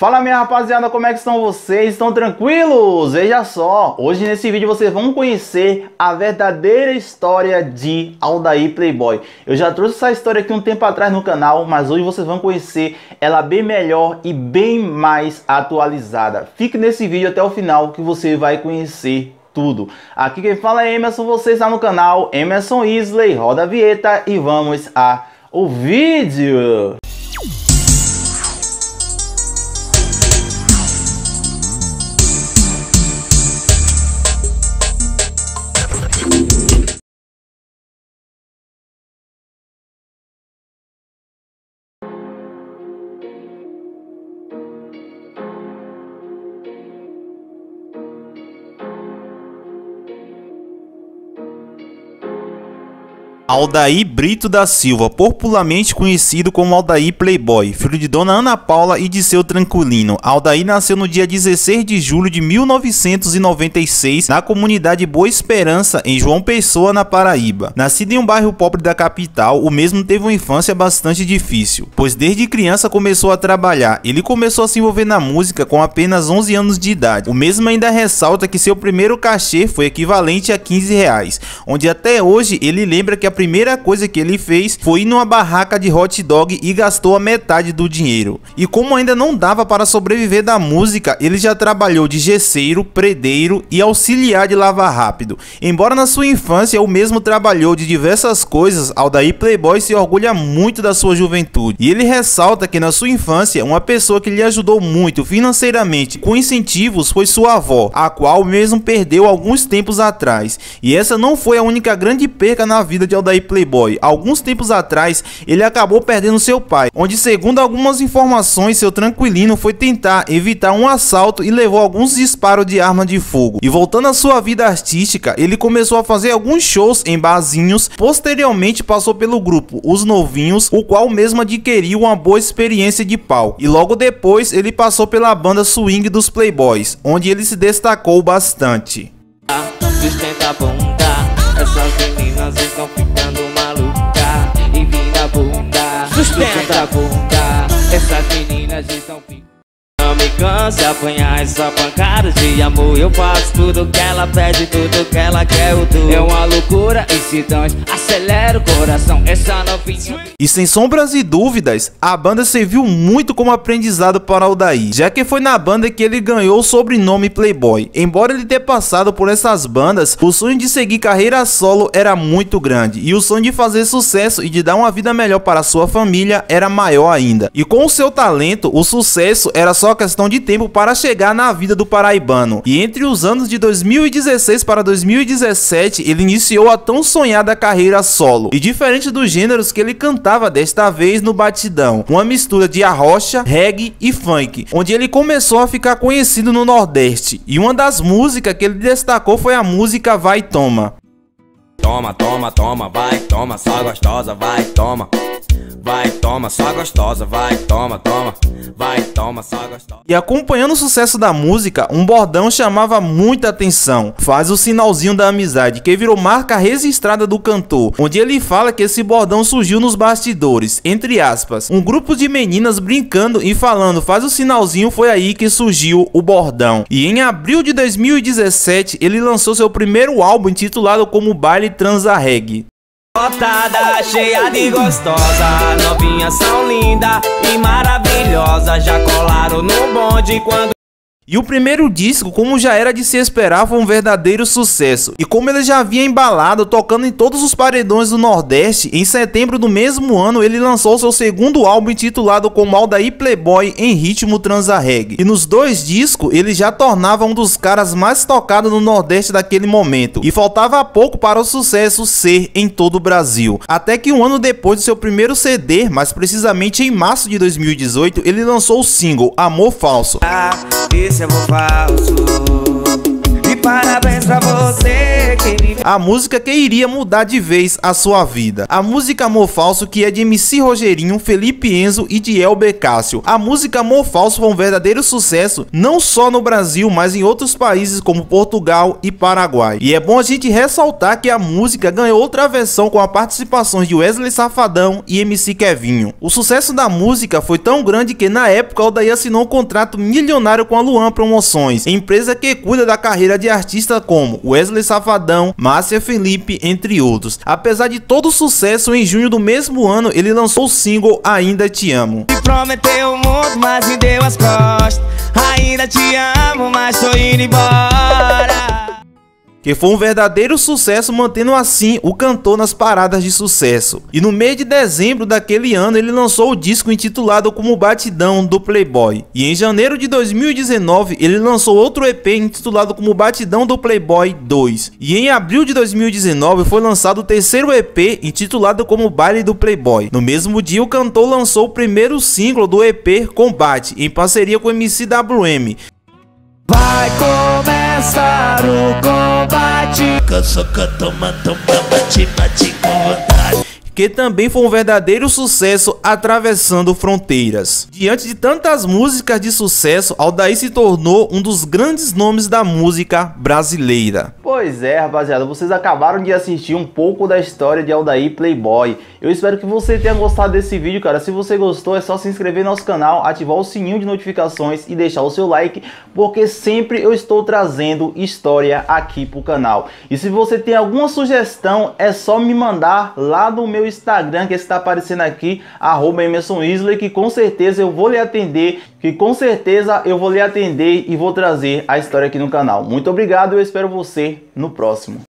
Fala minha rapaziada, como é que estão vocês? Estão tranquilos? Veja só, hoje nesse vídeo vocês vão conhecer a verdadeira história de Aldair Playboy. Eu já trouxe essa história aqui um tempo atrás no canal, mas hoje vocês vão conhecer ela bem melhor e bem mais atualizada. Fique nesse vídeo até o final que você vai conhecer tudo. Aqui quem fala é Emerson, você está no canal Emerson Isley. Roda a vinheta e vamos ao vídeo. Aldair Brito da Silva, popularmente conhecido como Aldair Playboy, filho de Dona Ana Paula e de seu Tranquilino. Aldair nasceu no dia 16 de julho de 1996 na comunidade Boa Esperança, em João Pessoa, na Paraíba. Nascido em um bairro pobre da capital, o mesmo teve uma infância bastante difícil, pois desde criança começou a trabalhar. Ele começou a se envolver na música com apenas 11 anos de idade. O mesmo ainda ressalta que seu primeiro cachê foi equivalente a R$15, onde até hoje ele lembra que a primeira coisa que ele fez foi ir numa barraca de hot dog e gastou a metade do dinheiro. E como ainda não dava para sobreviver da música, ele já trabalhou de gesseiro, predeiro e auxiliar de lavar rápido. Embora na sua infância o mesmo trabalhou de diversas coisas, Aldair Playboy se orgulha muito da sua juventude. E ele ressalta que na sua infância, uma pessoa que lhe ajudou muito financeiramente com incentivos foi sua avó, a qual mesmo perdeu alguns tempos atrás. E essa não foi a única grande perca na vida de Aldair Playboy. Alguns tempos atrás, ele acabou perdendo seu pai, onde segundo algumas informações, seu Tranquilino foi tentar evitar um assalto e levou alguns disparos de arma de fogo. E voltando à sua vida artística, ele começou a fazer alguns shows em barzinhos. Posteriormente passou pelo grupo Os Novinhos, o qual mesmo adquiriu uma boa experiência de palco. E logo depois ele passou pela banda Swing dos Playboys, onde ele se destacou bastante. Sustenta a bunda, essas meninas estão ficando maluca e vira a bunda. Sustenta a bunda, essas meninas estão ficando. Não me canse apanhar essa pancada de amor. Eu faço tudo que ela pede, tudo que ela quer, eu dou. É uma loucura excitante, acelera o coração, essa novinha. E sem sombras e dúvidas, a banda serviu muito como aprendizado para Aldair, já que foi na banda que ele ganhou o sobrenome Playboy. Embora ele tenha passado por essas bandas, o sonho de seguir carreira solo era muito grande, e o sonho de fazer sucesso e de dar uma vida melhor para sua família era maior ainda. E com o seu talento, o sucesso era só questão de tempo para chegar na vida do paraibano. E entre os anos de 2016 para 2017, ele iniciou a tão sonhada carreira solo. E diferente dos gêneros que ele cantava desta vez no batidão, uma mistura de arrocha, reggae e funk, onde ele começou a ficar conhecido no Nordeste. E uma das músicas que ele destacou foi a música Vai Toma. Toma, toma, toma, vai, toma, só gostosa, vai, toma. Vai, toma, só gostosa, vai, toma, toma. Vai, toma, só gostosa. E acompanhando o sucesso da música, um bordão chamava muita atenção. Faz o sinalzinho da amizade, que virou marca registrada do cantor, onde ele fala que esse bordão surgiu nos bastidores, entre aspas. Um grupo de meninas brincando e falando faz o sinalzinho, foi aí que surgiu o bordão. E em abril de 2017, ele lançou seu primeiro álbum intitulado como Baile Transa Reggae. Botada cheia de gostosa, novinhas são linda e maravilhosa. Já colaram no bonde quando... E o primeiro disco, como já era de se esperar, foi um verdadeiro sucesso. E como ele já havia embalado, tocando em todos os paredões do Nordeste, em setembro do mesmo ano ele lançou seu segundo álbum intitulado como Aldair Playboy em ritmo transa reggae. E nos dois discos ele já tornava um dos caras mais tocados no Nordeste daquele momento. E faltava pouco para o sucesso ser em todo o Brasil. Até que um ano depois do seu primeiro CD, mais precisamente em março de 2018, ele lançou o single Amor Falso. Esse amor falso me Parabéns pra você que me... A música que iria mudar de vez a sua vida. A música Amor Falso, que é de MC Rogerinho, Felipe Enzo e de Elber Cássio. A música Amor Falso foi um verdadeiro sucesso, não só no Brasil, mas em outros países como Portugal e Paraguai. E é bom a gente ressaltar que a música ganhou outra versão com a participação de Wesley Safadão e MC Kevinho. O sucesso da música foi tão grande que na época Aldair assinou um contrato milionário com a Luan Promoções, empresa que cuida da carreira de artistas como Wesley Safadão, Márcia Felipe, entre outros. Apesar de todo o sucesso, em junho do mesmo ano ele lançou o single Ainda Te Amo. Me prometeu o mundo, mas me deu as costas. Ainda te amo, mas tô indo embora. Que foi um verdadeiro sucesso, mantendo assim o cantor nas paradas de sucesso. E no mês de dezembro daquele ano ele lançou o disco intitulado como Batidão do Playboy. E em janeiro de 2019 ele lançou outro EP intitulado como Batidão do Playboy 2. E em abril de 2019 foi lançado o terceiro EP intitulado como Baile do Playboy. No mesmo dia o cantor lançou o primeiro single do EP Combate, em parceria com o MCWM. Vai começar o combate. Que também foi um verdadeiro sucesso, atravessando fronteiras. Diante de tantas músicas de sucesso, Aldair se tornou um dos grandes nomes da música brasileira. Pois é, rapaziada, vocês acabaram de assistir um pouco da história de Aldair Playboy. Eu espero que você tenha gostado desse vídeo, cara. Se você gostou, é só se inscrever no nosso canal, ativar o sininho de notificações e deixar o seu like, porque sempre eu estou trazendo história aqui pro canal. E se você tem alguma sugestão, é só me mandar lá no meu Instagram, que está aparecendo aqui, @EmersonIsley, que com certeza eu vou lhe atender, e vou trazer a história aqui no canal. Muito obrigado, eu espero você no próximo.